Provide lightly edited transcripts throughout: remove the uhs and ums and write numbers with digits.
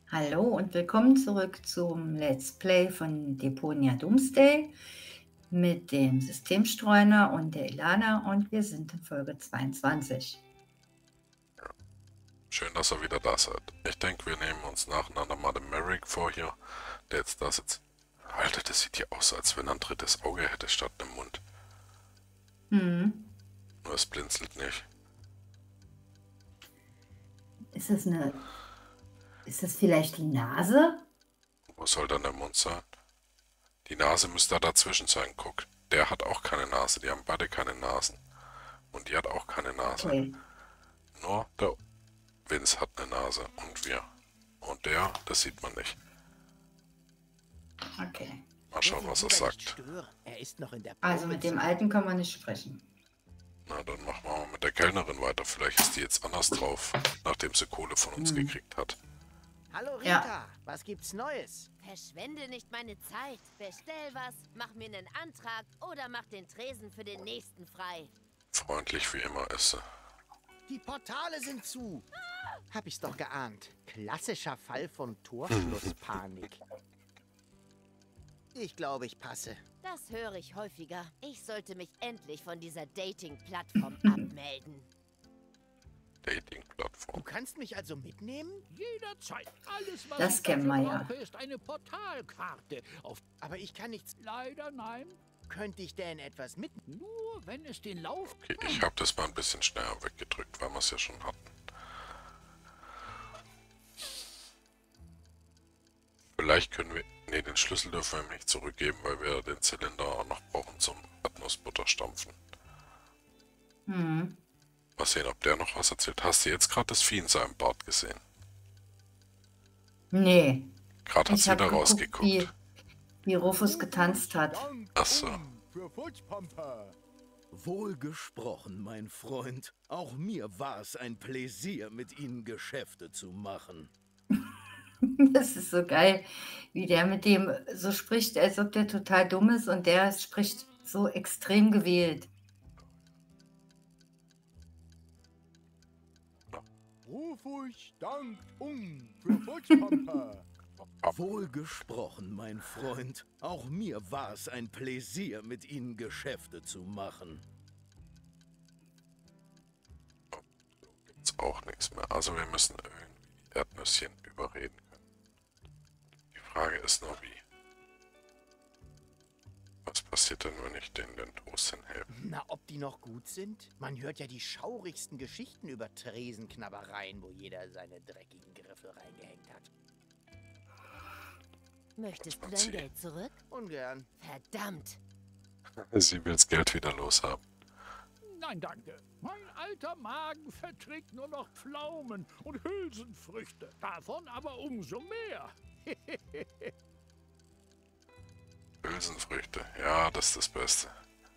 Hallo und willkommen zurück zum Let's Play von Deponia Doomsday mit dem Systemstreuner und der Ilana und wir sind in Folge 22. Schön, dass ihr wieder da seid. Ich denke, wir nehmen uns nacheinander mal den Merrick vor hier, der jetzt da sitzt. Alter, das sieht hier aus, als wenn er ein drittes Auge hätte statt einem Mund. Hm. Nur es blinzelt nicht. Ist das vielleicht die Nase? Wo soll dann der Mund sein? Die Nase müsste da dazwischen sein, guck. Der hat auch keine Nase, die haben beide keine Nasen. Und die hat auch keine Nase. Okay. Nur der Vince hat eine Nase und wir. Und der, das sieht man nicht. Okay. Mal schauen, was er sagt. Er ist noch in der Also mit dem Alten kann man nicht sprechen. Na, dann machen wir mal mit der Kellnerin weiter. Vielleicht ist die jetzt anders drauf, nachdem sie Kohle von uns gekriegt hat. Hallo Rita, Ja. was gibt's Neues? Verschwende nicht meine Zeit. Bestell was, mach mir einen Antrag oder mach den Tresen für den nächsten frei. Freundlich wie immer ist sie. Die Portale sind zu. Hab ich's doch geahnt. Klassischer Fall von Torschlusspanik. Ich glaube, ich passe. Das höre ich häufiger. Ich sollte mich endlich von dieser Dating-Plattform abmelden. Du Dating-Plattform. kannst mich also mitnehmen? Jederzeit. Alles, was Das ich kennen dafür wir ja. brauche, ist eine Portalkarte. Auf Aber ich kann nichts. leider nein. Könnte ich denn etwas mitnehmen? Nur wenn es den Lauf... Okay, ich habe das mal ein bisschen schneller weggedrückt, weil wir es ja schon hatten. Vielleicht können wir... Ne, den Schlüssel dürfen wir nicht zurückgeben, weil wir den Zylinder auch noch brauchen zum Erdnussbutter stampfen. Hm. Mal sehen, ob der noch was erzählt. Hast du jetzt gerade das Vieh in seinem Bart gesehen? Nee. Gerade hat Ich sie habe wieder geguckt, rausgeguckt. wie Rufus getanzt hat. Achso. Wohlgesprochen, mein Freund. Auch mir war es ein Pläsier, mit Ihnen Geschäfte zu machen. Das ist so geil, wie der mit dem so spricht, als ob der total dumm ist und der spricht so extrem gewählt. Rufus dankt für Futzpampa. Wohlgesprochen, mein Freund. Auch mir war es ein Pläsier, mit Ihnen Geschäfte zu machen. Jetzt auch nichts mehr. Also wir müssen irgendwie die Erdnüsschen überreden können. Die Frage ist nur wie. Was passiert denn, wenn ich denen den Toast hinhelfe? Na, ob die noch gut sind? Man hört ja die schaurigsten Geschichten über Tresenknabbereien, wo jeder seine dreckigen Griffel reingehängt hat. Möchtest du dein Geld zurück? Ungern. Verdammt! Sie will das Geld wieder loshaben. Nein, danke. Mein alter Magen verträgt nur noch Pflaumen und Hülsenfrüchte. Davon aber umso mehr. Hülsenfrüchte. Ja, das ist das Beste.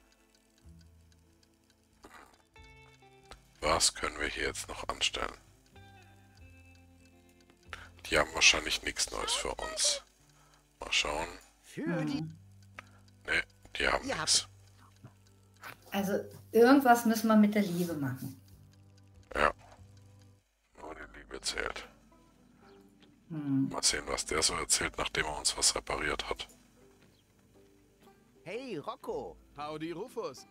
Was können wir hier jetzt noch anstellen? Die haben wahrscheinlich nichts Neues für uns. Mal schauen. Für die... Ne, die haben Ja. nichts. Also irgendwas müssen wir mit der Liebe machen. Ja. Nur die Liebe zählt. Mal sehen, was der so erzählt, nachdem er uns was repariert hat. Hey, Rocco. Howdy, Rufus.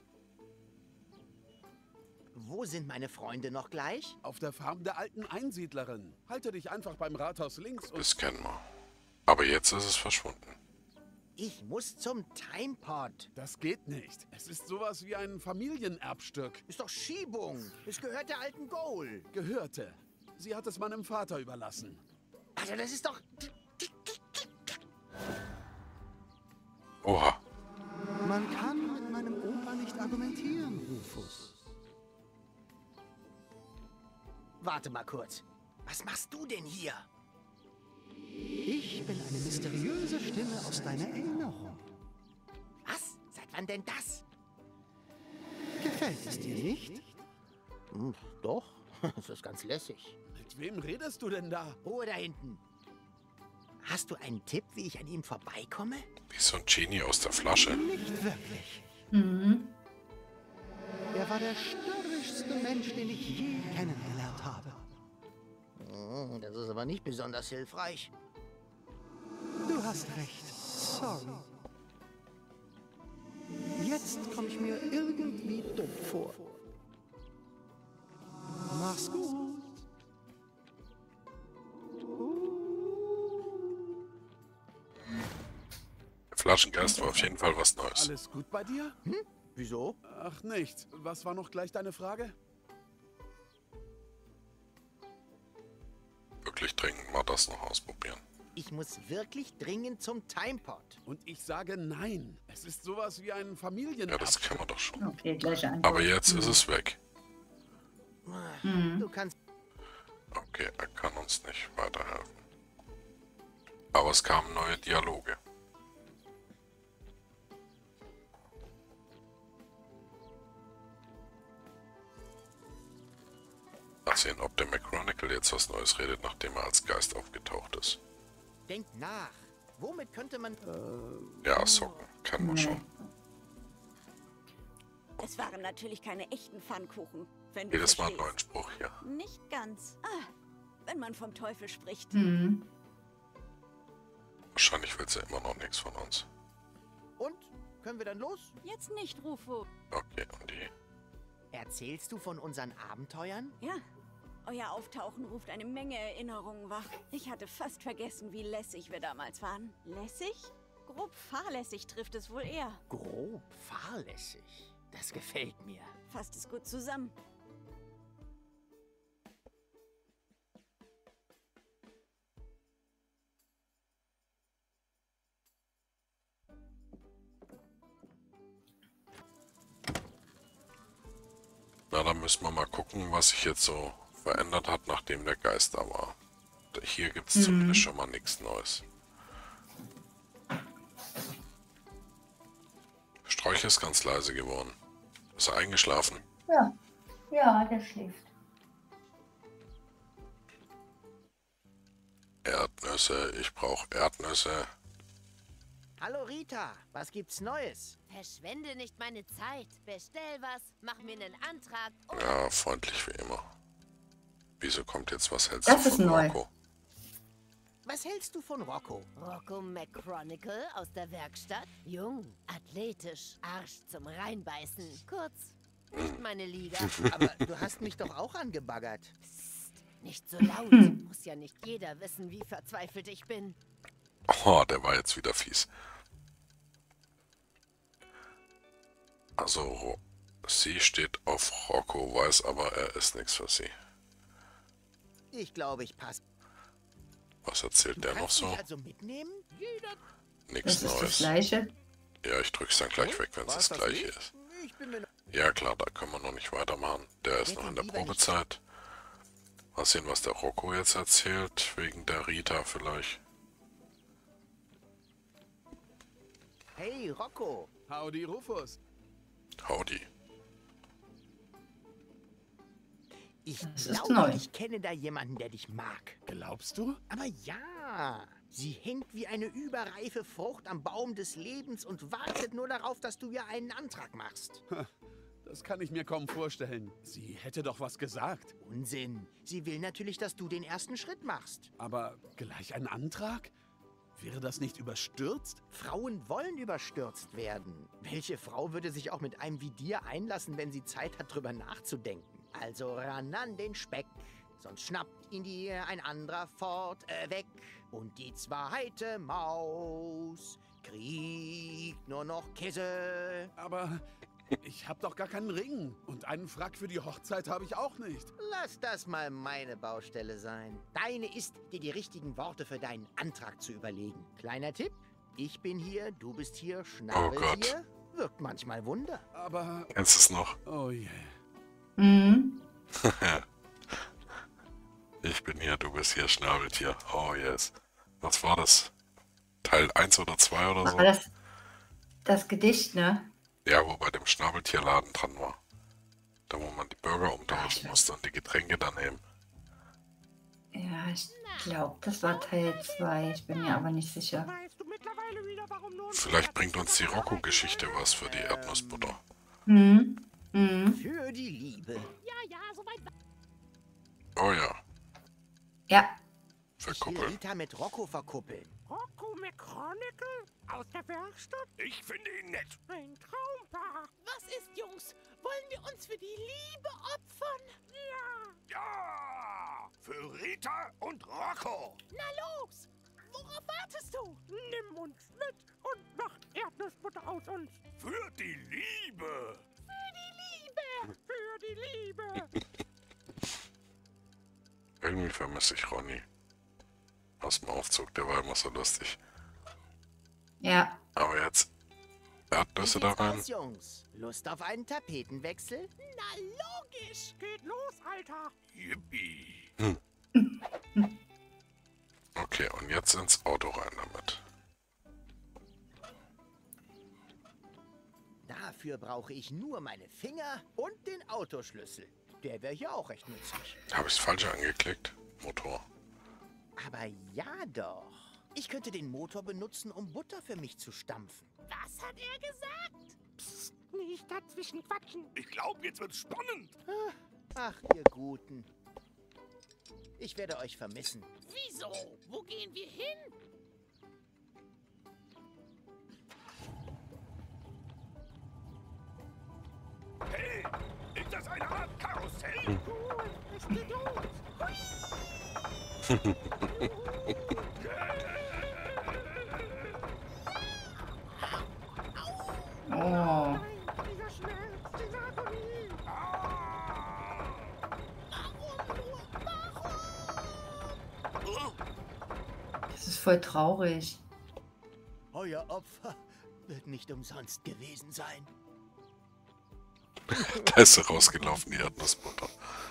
Wo sind meine Freunde noch gleich? Auf der Farm der alten Einsiedlerin. Halte dich einfach beim Rathaus links und... Das kennen wir. Aber jetzt ist es verschwunden. Ich muss zum Timepod. Das geht nicht. Es ist sowas wie ein Familienerbstück. Ist doch Schiebung. Es gehört der alten Goal. Gehörte. Sie hat es meinem Vater überlassen. Also das ist doch... Oha. Man kann mit meinem Opa nicht argumentieren, Rufus. Warte mal kurz. Was machst du denn hier? Ich bin eine mysteriöse Stimme aus deiner Erinnerung. Was? Seit wann denn das? Gefällt es dir nicht? Doch. Das ist ganz lässig. Mit wem redest du denn da? Ruhe da hinten. Hast du einen Tipp, wie ich an ihm vorbeikomme? Wie so ein Genie aus der Flasche. Nicht wirklich. Mhm. Er war der störrischste Mensch, den ich je kennengelernt habe. Das ist aber nicht besonders hilfreich. Du hast recht. Sorry. Jetzt komme ich mir irgendwie dumm vor. Mach's gut. Flaschengeist war auf jeden Fall was Neues. Alles gut bei dir? Wieso? Ach, nichts. Was war noch gleich deine Frage? Wirklich dringend mal das noch ausprobieren. Ich muss wirklich dringend zum Timepot. Und ich sage nein. Es ist sowas wie ein Ja, Familienabschluss. das kennen wir doch schon. Okay, gleiche Antwort. Aber jetzt ist es weg. Du kannst... Okay, er kann uns nicht weiterhelfen. Aber es kamen neue Dialoge. Mal sehen, ob der McChronicle jetzt was Neues redet, nachdem er als Geist aufgetaucht ist. Denk nach. Womit könnte man... Ja, Socken, kennen wir schon. Es waren natürlich keine echten Pfannkuchen, wenn du Jedes Mal einen verstehst. neuen Spruch hier. Nicht ganz. Wenn man vom Teufel spricht. Mhm. Wahrscheinlich will sie immer noch nichts von uns. Und? Können wir dann los? Jetzt nicht, Rufo. Okay, und die... Erzählst du von unseren Abenteuern? Ja, euer Auftauchen ruft eine Menge Erinnerungen wach. Ich hatte fast vergessen, wie lässig wir damals waren. Lässig? Grob fahrlässig trifft es wohl eher. Grob fahrlässig. Das gefällt mir. Fasst es gut zusammen. Na, dann müssen wir mal gucken, was sich jetzt so verändert hat, nachdem der Geist da war. Hier gibt es zumindest schon mal nichts Neues. Sträuch ist ganz leise geworden. Ist er eingeschlafen? Ja. Ja, der schläft. Erdnüsse, ich brauche Erdnüsse. Hallo Rita, was gibt's Neues? Verschwende nicht meine Zeit. Bestell was, mach mir einen Antrag und Ja, freundlich wie immer. Wieso kommt jetzt was? Hältst Das du ist von neu. Rocco? Was hältst du von Rocco? Rocco McChronicle aus der Werkstatt. Jung, athletisch, Arsch zum Reinbeißen. Kurz, nicht meine Liga. Aber du hast mich doch auch angebaggert. Psst, nicht so laut. Muss ja nicht jeder wissen, wie verzweifelt ich bin. Oh, der war jetzt wieder fies. Also, sie steht auf Rocco, weiß aber, er ist nichts für sie. Ich glaube, ich passe. Was erzählt der noch Kannst so? mich also mitnehmen? Nichts Das ist das Neues. Gleiche. Ja, ich drück's dann gleich weg, wenn es War's das das gleiche nicht? ist. Ich bin mir... Ja klar, da können wir noch nicht weitermachen. Der ist noch in der Probezeit. Mal sehen, was der Rocco jetzt erzählt, wegen der Rita vielleicht. Hey, Rocco. Howdy, Rufus. Howdy. Ich Das ist glaube, neu. ich kenne da jemanden, der dich mag. Glaubst du? Aber ja, sie hängt wie eine überreife Frucht am Baum des Lebens und wartet nur darauf, dass du ihr einen Antrag machst. Das kann ich mir kaum vorstellen. Sie hätte doch was gesagt. Unsinn. Sie will natürlich, dass du den ersten Schritt machst. Aber gleich ein Antrag? Wäre das nicht überstürzt? Frauen wollen überstürzt werden. Welche Frau würde sich auch mit einem wie dir einlassen, wenn sie Zeit hat, drüber nachzudenken? Also ran an den Speck, sonst schnappt ihn dir ein anderer weg. Und die zweite Maus kriegt nur noch Käse. Aber ich habe doch gar keinen Ring. Und einen Frack für die Hochzeit habe ich auch nicht. Lass das mal meine Baustelle sein. Deine ist, dir die richtigen Worte für deinen Antrag zu überlegen. Kleiner Tipp, ich bin hier, du bist hier, Schnabel Gott. hier. Wirkt manchmal Wunder. Aber, Kennst du es noch? oh je. Mhm. Ich bin hier, du bist hier, Schnabeltier. Oh yes. Was war das? Teil 1 oder 2 oder so? War das Gedicht, ne? Ja, wo bei dem Schnabeltierladen dran war. Da, wo man die Burger umtauschen Ach, musste und die Getränke daneben. Ja, ich glaube, das war Teil 2. Ich bin mir aber nicht sicher. Weißt du mittlerweile wieder, warum nur... Vielleicht bringt uns die Rocco-Geschichte was für die Erdnussbutter. Mhm. Mhm. Für die Liebe. Ja, soweit... Oh ja. Ja, Ich will Verkuppeln. Rita mit Rocco verkuppeln. Rocco McChronicle aus der Werkstatt? Ich finde ihn nett. Ein Traumpaar. Was ist, Jungs? Wollen wir uns für die Liebe opfern? Ja. Ja! Für Rita und Rocco. Na los! Worauf wartest du? Nimm uns mit und mach Erdnussbutter aus uns. Für die Liebe. Für die Liebe. Irgendwie vermisse ich Ronny. Aus dem Aufzug, der war immer so lustig. ja. Aber jetzt Erdnüsse Wie da sieht's rein. aus, Jungs? Lust auf einen Tapetenwechsel? Na logisch! Geht los, Alter. Yippie. Okay, und jetzt ins Auto rein damit. Dafür brauche ich nur meine Finger und den Autoschlüssel. Der wäre hier auch recht nützlich. Habe ich das Falsche angeklickt? Motor. Aber ja doch. Ich könnte den Motor benutzen, um Butter für mich zu stampfen. Was hat er gesagt? Psst, nicht dazwischen quatschen. Ich glaube, jetzt wird's spannend. Ach, ihr Guten. Ich werde euch vermissen. Wieso? Wo gehen wir hin? Hey, ist das eine Art Karussell? Cool, es geht los. Oh, Nein, dieser Schmerz, diese Agonie. das ist voll traurig. Euer Opfer wird nicht umsonst gewesen sein. Da ist sie rausgelaufen, die Erdnussbutter.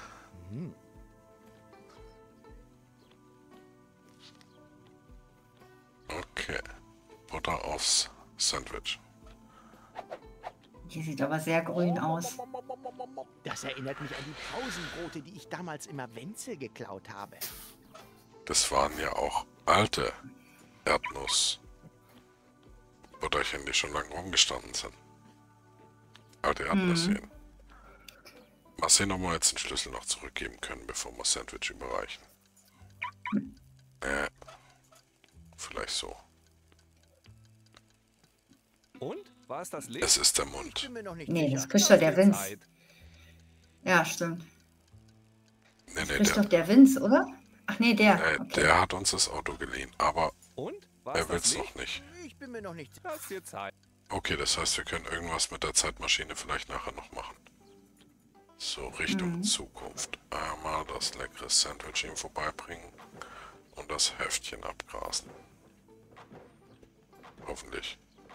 Okay. Butter aufs Sandwich. Die sieht aber sehr grün aus. Das erinnert mich an die Pausenbrote, die ich damals immer Wenzel geklaut habe. Das waren ja auch alte Erdnussbutterchen, die schon lange rumgestanden sind. Alte Erdnüsschen. Mal sehen, ob wir jetzt den Schlüssel noch zurückgeben können, bevor wir das Sandwich überreichen. Vielleicht so. Und? War es das Licht? Es ist der Ich Mund. bin mir noch nicht Nee, sicher. das kriegt doch der Vince. Zeit. Ja, stimmt. Nee, Kriegt doch der Vince, oder? Ach nee, der. Okay. der hat uns das Auto geliehen, aber Und? War er es will das es Licht? noch nicht. Ich bin mir noch nicht sicher. Lass dir Zeit. Okay, das heißt, wir können irgendwas mit der Zeitmaschine vielleicht nachher noch machen. So, Richtung Zukunft. Einmal das leckere Sandwich ihm vorbeibringen und das Heftchen abgrasen. Hoffentlich.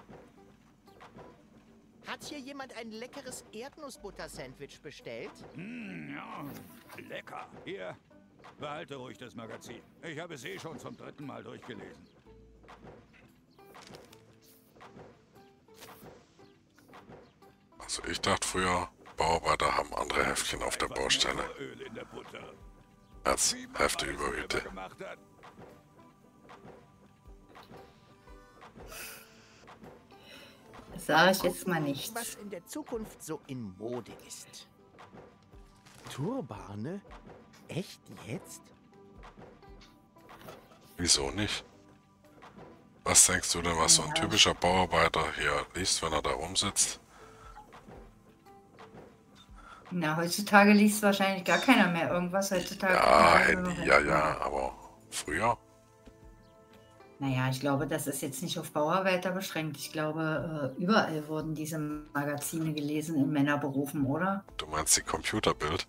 Hat hier jemand ein leckeres Erdnussbutter-Sandwich bestellt? Ja, lecker. Hier, behalte ruhig das Magazin. Ich habe es eh schon zum 3. Mal durchgelesen. Also ich dachte früher, Bauarbeiter haben andere Heftchen auf der Baustelle Nur Öl in der Butter. als Wie man Hefte mal über selber Hüte. gemacht hat. Das sage ich jetzt mal nicht. Was in der Zukunft so in Mode ist. Turbane? Echt jetzt? Wieso nicht? Was denkst du denn, was so ein typischer Bauarbeiter hier liest, wenn er da rumsitzt? Na, heutzutage liest wahrscheinlich gar keiner mehr irgendwas. Heutzutage Ja, gucken alle nur noch Handy, ja, Handy. ja, aber früher? Naja, ich glaube, das ist jetzt nicht auf Bauarbeiter beschränkt. Ich glaube, überall wurden diese Magazine gelesen in Männerberufen, oder? Du meinst die Computerbild?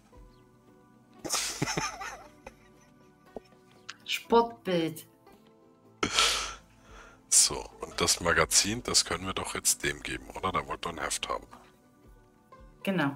Sportbild. So, und das Magazin, das können wir doch jetzt dem geben, oder? Der wollte ein Heft haben. Genau.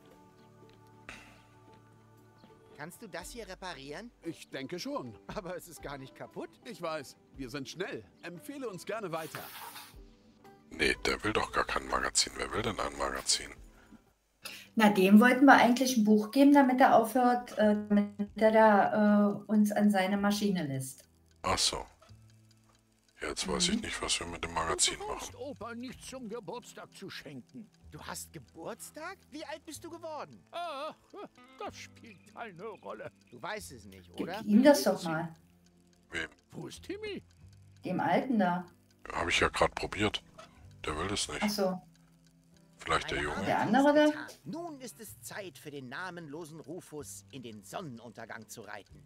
Kannst du das hier reparieren? Ich denke schon. Aber es ist gar nicht kaputt. Ich weiß, wir sind schnell. Empfehle uns gerne weiter. Nee, der will doch gar kein Magazin. Wer will denn ein Magazin? Na, dem wollten wir eigentlich ein Buch geben, damit er aufhört, damit er da uns an seine Maschine lässt. Ach so. Jetzt weiß ich nicht, was wir mit dem Magazin Du brauchst machen. Opa nichts zum Geburtstag zu schenken. Du hast Geburtstag? Wie alt bist du geworden? Ah, das spielt keine Rolle. Du weißt es nicht, Gib oder? ihm das doch mal. Wem? Wo ist Timmy? Dem Alten da. Habe ich ja gerade probiert. Der will es nicht. Achso. Vielleicht der Junge. Der andere da? Nun ist es Zeit für den namenlosen Rufus in den Sonnenuntergang zu reiten.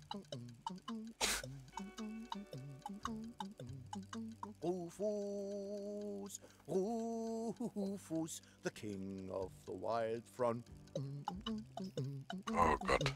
Rufus, Rufus, the king of the wild front. Oh Gott.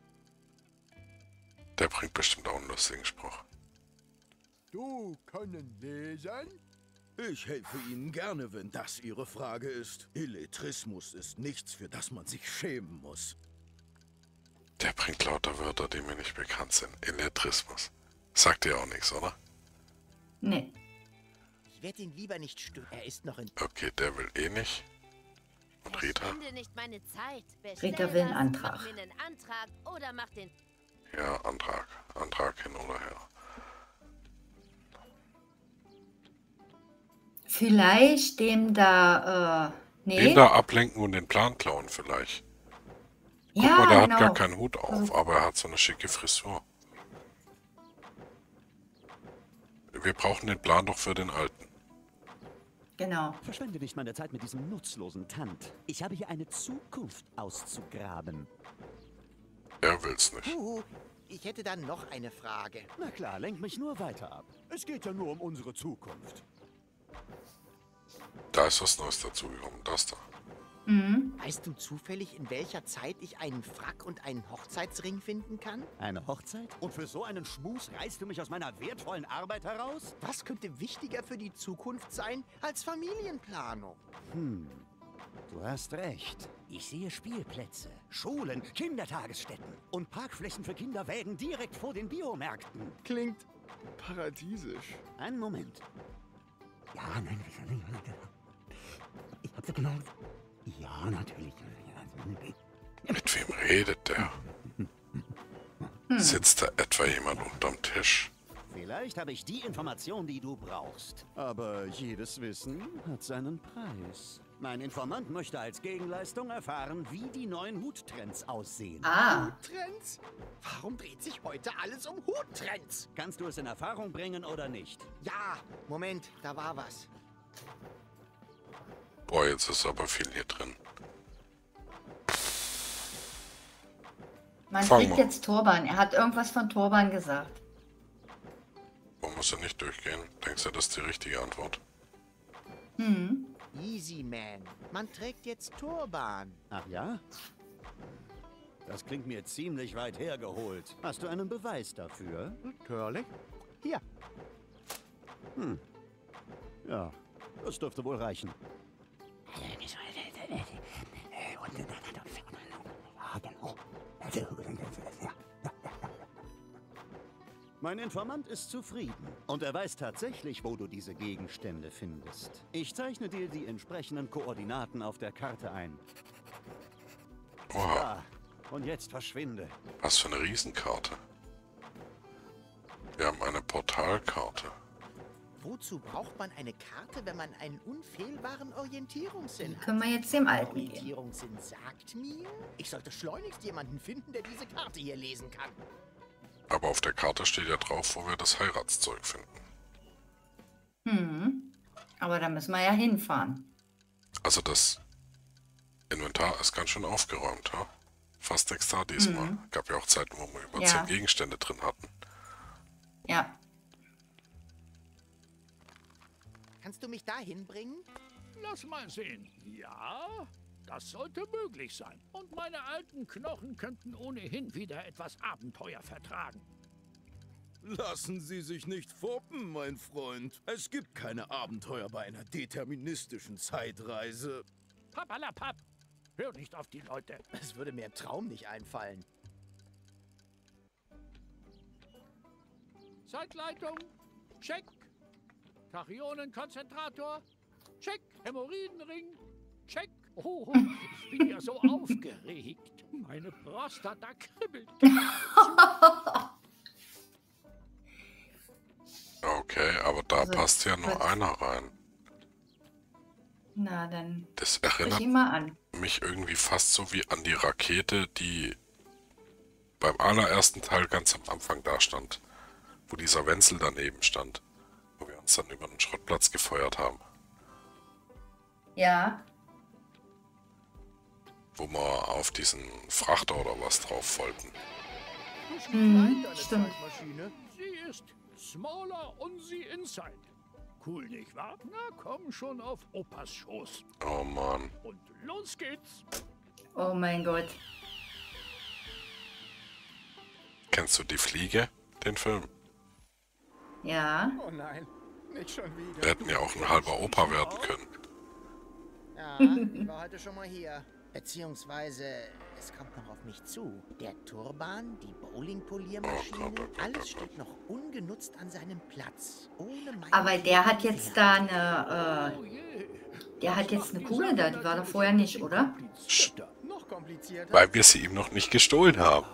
Der bringt bestimmt auch einen lustigen Spruch. Du können lesen? Ich helfe Ihnen gerne, wenn das Ihre Frage ist. Illettrismus ist nichts, für das man sich schämen muss. Der bringt lauter Wörter, die mir nicht bekannt sind. Illettrismus. Sagt dir auch nichts, oder? Nee. Ich werde ihn lieber nicht stören. Er ist noch in... Okay, der will eh nicht. Und Rita? Verschwende nicht meine Zeit. Rita will einen was, Antrag. Mach mir einen Antrag oder mach den... Ja, Antrag. Antrag hin oder her. Vielleicht dem da, nee. Den da ablenken und den Plan klauen vielleicht. Guck Ja, mal, der genau. hat gar keinen Hut auf, aber er hat so eine schicke Frisur. Wir brauchen den Plan doch für den Alten. Genau. Verschwende nicht meine Zeit mit diesem nutzlosen Tant. Ich habe hier eine Zukunft auszugraben. Er will's nicht. Ich hätte dann noch eine Frage. Na klar, lenk mich nur weiter ab. Es geht ja nur um unsere Zukunft. Da ist was Neues dazugekommen. Das da. Mhm. Weißt du zufällig, in welcher Zeit ich einen Frack und einen Hochzeitsring finden kann? Eine Hochzeit? Und für so einen Schmus reißt du mich aus meiner wertvollen Arbeit heraus? Was könnte wichtiger für die Zukunft sein als Familienplanung? Du hast recht. Ich sehe Spielplätze, Schulen, Kindertagesstätten und Parkflächen für Kinderwägen direkt vor den Biomärkten. Klingt paradiesisch. Einen Moment. Ja, nein. Ich hab's gemeint. Ja, natürlich. Mit wem redet der? Sitzt da etwa jemand unterm Tisch? Vielleicht habe ich die Information, die du brauchst. Aber jedes Wissen hat seinen Preis. Mein Informant möchte als Gegenleistung erfahren, wie die neuen Huttrends aussehen. Huttrends? Warum dreht sich heute alles um Huttrends? Kannst du es in Erfahrung bringen oder nicht? Ja, Moment, da war was. Boah, jetzt ist aber viel hier drin. Man Fang kriegt mal. jetzt Turban. Er hat irgendwas von Turban gesagt. Warum muss er nicht durchgehen? Denkst du, das ist die richtige Antwort? Easy, man. Man trägt jetzt Turban. Ach ja? Das klingt mir ziemlich weit hergeholt. Hast du einen Beweis dafür? Natürlich. Hier. Ja, das dürfte wohl reichen. Mein Informant ist zufrieden und er weiß tatsächlich, wo du diese Gegenstände findest. Ich zeichne dir die entsprechenden Koordinaten auf der Karte ein. Oha, Ja, und jetzt verschwinde. was für eine Riesenkarte. Wir haben eine Portalkarte. Wozu braucht man eine Karte, wenn man einen unfehlbaren Orientierungssinn hat? Können wir jetzt dem Alten geben. Orientierungssinn sagt mir, ich sollte schleunigst jemanden finden, der diese Karte hier lesen kann. Aber auf der Karte steht ja drauf, wo wir das Heiratszeug finden. Aber da müssen wir ja hinfahren. Also das Inventar ist ganz schön aufgeräumt, ja? Fast extra diesmal. Gab ja auch Zeiten, wo wir über Ja. 10 Gegenstände drin hatten. Ja. Kannst du mich dahin bringen? Lass mal sehen. Ja, das sollte möglich sein. Und meine alten Knochen könnten ohnehin wieder etwas Abenteuer vertragen. Lassen Sie sich nicht foppen, mein Freund. Es gibt keine Abenteuer bei einer deterministischen Zeitreise. Papalapap, hör nicht auf die Leute. Es würde mir im Traum nicht einfallen. Zeitleitung, check. Tachyonenkonzentrator, check. Hämorrhoidenring, check. Oh, ich bin ja so aufgeregt. Meine Prostata kribbelt. Okay, aber da Also, passt ja nur kurz- einer rein. Na, dann Das sprich erinnert ihn mal an. mich irgendwie fast so wie an die Rakete, die beim allerersten Teil ganz am Anfang da stand. Wo dieser Wenzel daneben stand. Wo wir uns dann über den Schrottplatz gefeuert haben. Ja, Wo wir auf diesen Frachter oder was drauf wollten. stimmt. Sie ist smaller und sie inside. Cool, nicht wahr? Na komm schon auf Opas Schoß. Oh Mann. Und los geht's. Oh mein Gott. Kennst du Die Fliege, den Film? Ja. Oh nein, nicht schon wieder. Wir hätten ja auch ein halber Opa werden können. Ja, ich war heute schon mal hier. Beziehungsweise, es kommt noch auf mich zu. Der Turban, die Bowling-Poliermaschine, alles steht noch ungenutzt an seinem Platz. Ohne meine Aber der hat jetzt da eine, der hat jetzt eine Kugel da, die war doch vorher nicht, oder? Noch komplizierter. Weil wir sie ihm noch nicht gestohlen haben.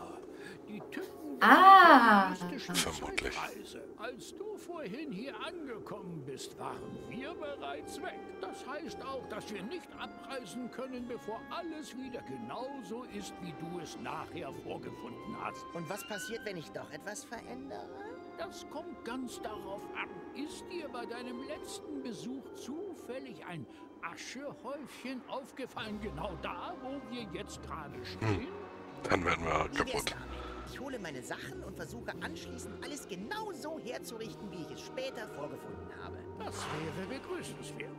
Ah. Vermutlich. Als du vorhin hier angekommen bist, waren wir bereits weg. Das heißt auch, dass wir nicht abreisen können, bevor alles wieder genauso ist, wie du es nachher vorgefunden hast. Und was passiert, wenn ich doch etwas verändere? Das kommt ganz darauf an. Ist dir bei deinem letzten Besuch zufällig ein Aschehäufchen aufgefallen, genau da, wo wir jetzt gerade stehen? Dann werden wir kaputt. Ich hole meine Sachen und versuche anschließend alles genau so herzurichten, wie ich es später vorgefunden habe. Das wäre begrüßenswert.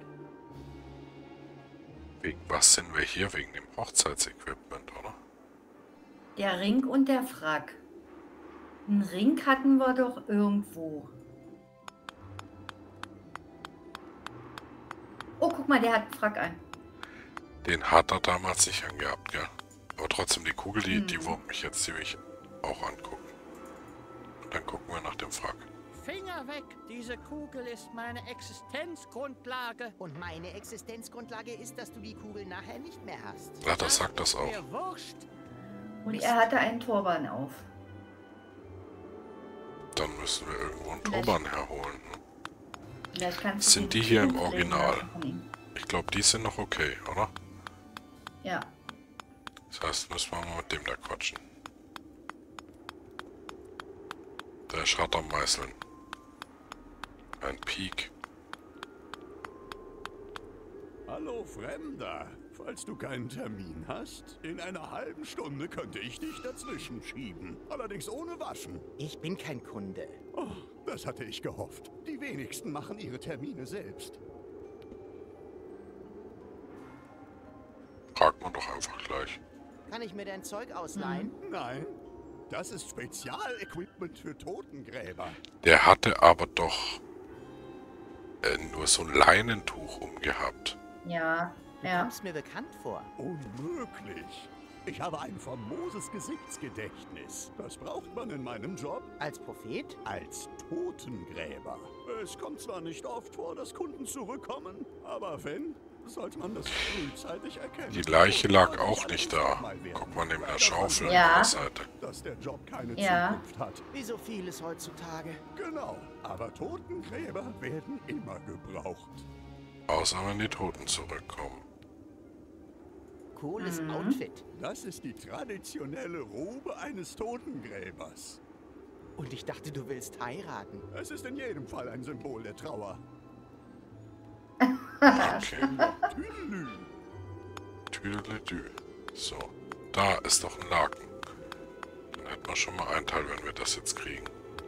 Wegen was sind wir hier? Wegen dem Hochzeitsequipment, oder? Der Ring und der Frack. Einen Ring hatten wir doch irgendwo. Oh, guck mal, der hat einen Frack an. Den hat er damals nicht angehabt, gell? Aber trotzdem, die Kugel, die wurmt mich jetzt ziemlich auch angucken. Und dann gucken wir nach dem Frack. Finger weg! Diese Kugel ist meine Existenzgrundlage. Und meine Existenzgrundlage ist, dass du die Kugel nachher nicht mehr hast. Ja, das sagt das auch. Mir wurscht. Und er hatte einen Turban auf. Dann müssen wir irgendwo einen Turban herholen. Vielleicht kannst du Sind die hier im Original? Ich glaube, die sind noch okay, oder? Ja. Das heißt, müssen wir mal mit dem da quatschen. Der schaut am Meißeln. Ein Pik. Hallo Fremder, falls du keinen Termin hast, in einer halben Stunde könnte ich dich dazwischen schieben. Allerdings ohne Waschen. Ich bin kein Kunde. Oh, das hatte ich gehofft. Die wenigsten machen ihre Termine selbst. Fragt man doch einfach gleich. Kann ich mir dein Zeug ausleihen? Nein, das ist Spezialequipment für Totengräber. Der hatte aber doch nur so ein Leinentuch umgehabt. Ja, Du kommst mir bekannt vor. Unmöglich. Ich habe ein famoses Gesichtsgedächtnis. Das braucht man in meinem Job. Als Prophet? Als Totengräber. Es kommt zwar nicht oft vor, dass Kunden zurückkommen, aber wenn, sollte man das frühzeitig erkennen. Die Leiche lag auch nicht da. Guck mal neben der Schaufel Ja. an der Seite. Dass der Job keine Ja. Zukunft hat. Wie so vieles heutzutage. Genau, aber Totengräber werden immer gebraucht. Außer wenn die Toten zurückkommen. Cooles Outfit. Das ist die traditionelle Robe eines Totengräbers. Und ich dachte, du willst heiraten. Es ist in jedem Fall ein Symbol der Trauer. Okay. Tüdelü. Tüdelidü. So, da ist doch ein Laken. Dann hätten wir schon mal einen Teil, wenn wir das jetzt kriegen.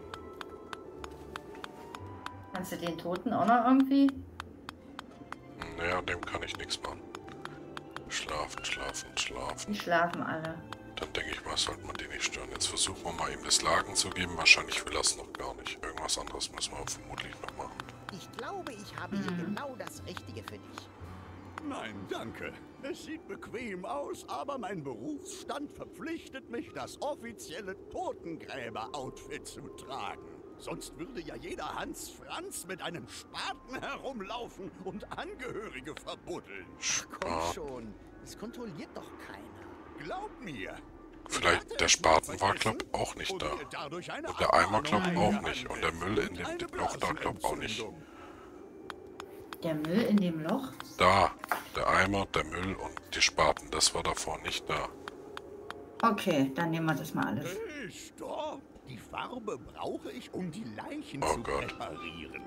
Kannst du den Toten auch noch irgendwie? Naja, dem kann ich nichts machen. Schlafen, schlafen, schlafen. Die schlafen alle. Dann denke ich mal, sollte man die nicht stören. Jetzt versuchen wir mal, ihm das Laken zu geben. Wahrscheinlich will er es noch gar nicht. Irgendwas anderes müssen wir vermutlich noch machen. Ich glaube, ich habe hier genau das Richtige für dich. Nein, danke. Es sieht bequem aus, aber mein Berufsstand verpflichtet mich, das offizielle Totengräber-Outfit zu tragen. Sonst würde ja jeder Hans Franz mit einem Spaten herumlaufen und Angehörige verbuddeln. Komm schon, das kontrolliert doch keiner. Glaub mir, Vielleicht, der Spaten war, glaub auch nicht da. Und der Eimer, glaub auch nicht. Und der Müll in dem Loch da, glaub auch nicht. Der Müll in dem Loch? Da, der Eimer, der Müll und die Spaten, das war davor nicht da. Okay, dann nehmen wir das mal alles. Hey, stopp! Die Farbe brauche ich, um die Leichen Oh zu Gott. präparieren.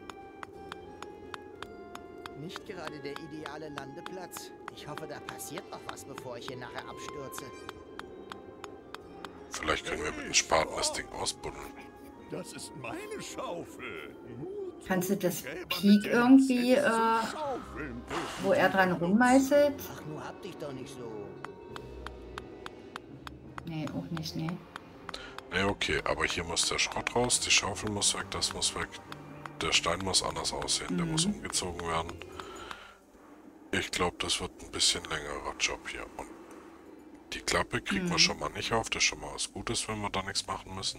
Nicht gerade der ideale Landeplatz. Ich hoffe, da passiert noch was, bevor ich hier nachher abstürze. Vielleicht können wir mit dem Spaten das Ding ausbuddeln. Das ist meine Schaufel. Kannst du das Peak irgendwie, wo er dran rummeißelt? Ach, nur hab dich doch nicht so. Nee, auch nicht, nee. Ne, okay, aber hier muss der Schrott raus, die Schaufel muss weg, das muss weg. Der Stein muss anders aussehen, der muss umgezogen werden. Ich glaube, das wird ein bisschen längerer Job hier. Und die Klappe kriegen wir schon mal nicht auf, das ist schon mal was Gutes, wenn wir da nichts machen müssen.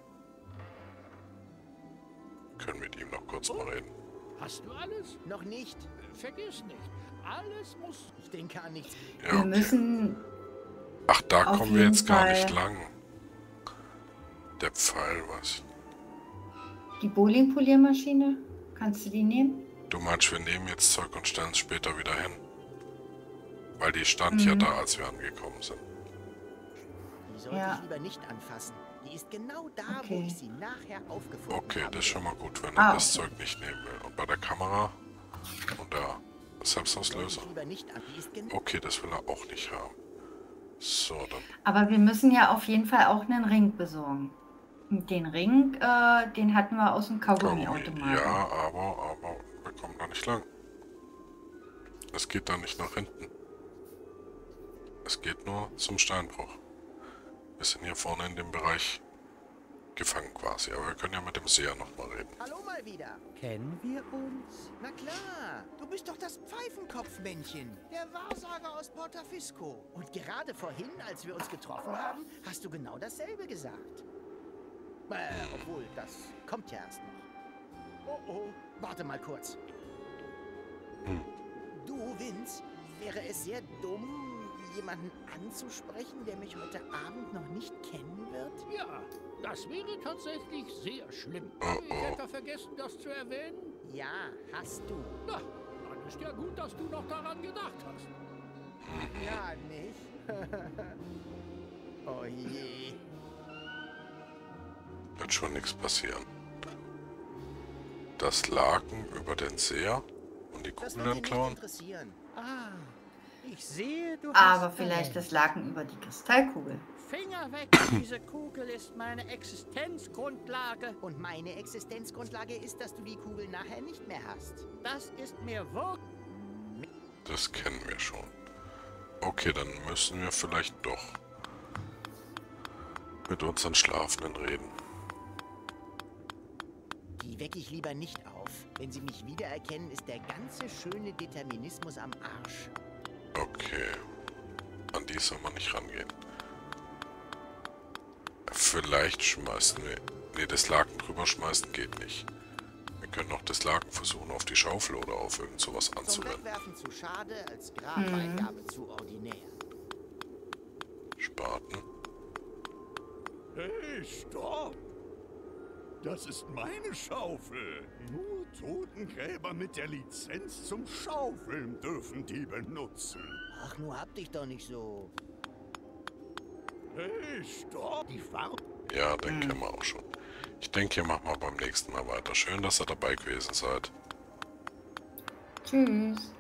Können mit ihm noch kurz mal reden. Hast du alles? Noch nicht. Vergiss nicht, alles muss... Ich denke an nichts. Ja, Wir okay. müssen... Ach, da auf kommen wir jeden jetzt gar Fall nicht lang. Der Pfeil, was? Die Bowlingpoliermaschine, kannst du die nehmen? Du meinst, wir nehmen jetzt Zeug und stellen es später wieder hin? Weil die stand ja da, als wir angekommen sind. Die sollte ich lieber nicht anfassen. Die ist genau da, wo ich sie nachher aufgefunden habe. Okay, das ist schon mal gut, wenn er das Zeug nicht nehmen will. Und bei der Kamera und der Selbstauslöser. Okay, das will er auch nicht haben. So, dann. Aber wir müssen ja auf jeden Fall auch einen Ring besorgen. Und den Ring, den hatten wir aus dem Kaugummiautomaten. Ja, aber wir kommen da nicht lang. Es geht da nicht nach hinten. Es geht nur zum Steinbruch. Wir sind hier vorne in dem Bereich gefangen quasi, aber wir können ja mit dem Seher nochmal reden. Hallo mal wieder. Kennen wir uns? Na klar, du bist doch das Pfeifenkopfmännchen, der Wahrsager aus Portafisco. Und gerade vorhin, als wir uns getroffen haben, hast du genau dasselbe gesagt. Obwohl, das kommt ja erst noch. Oh, oh, warte mal kurz. Du, Vince, wäre es sehr dumm, jemanden anzusprechen, der mich heute Abend noch nicht kennen wird? Ja, das wäre tatsächlich sehr schlimm. Ich hätte vergessen, das zu erwähnen. Ja, hast du. Na, dann ist ja gut, dass du noch daran gedacht hast. Ja, nicht? Oh je. Wird schon nichts passieren. Das Laken über den Seher und die Kugeln entklauen. Ah, ich sehe, du Aber hast vielleicht recht. das Laken über die Kristallkugel. Finger weg, diese Kugel ist meine Existenzgrundlage. Und meine Existenzgrundlage ist, dass du die Kugel nachher nicht mehr hast. Das ist mir wohl. Das kennen wir schon. Okay, dann müssen wir vielleicht doch mit unseren Schlafenden reden. Die wecke ich lieber nicht auf. Wenn sie mich wiedererkennen, ist der ganze schöne Determinismus am Arsch. Okay. An die soll man nicht rangehen. Vielleicht schmeißen wir... Ne, das Laken drüber schmeißen geht nicht. Wir können noch das Laken versuchen, auf die Schaufel oder auf irgend sowas Zum anzuwenden. Wegwerfen zu schade, als Grabbeigabe zu ordinär. Spaten. Hey, stopp! Das ist meine Schaufel. Nur Totengräber mit der Lizenz zum Schaufeln dürfen die benutzen. Ach, nur hab dich doch nicht so. Hey, stopp! Die Farbe... Ja, den kennen wir auch schon. Ich denke, hier machen wir beim nächsten Mal weiter. Schön, dass ihr dabei gewesen seid. Tschüss.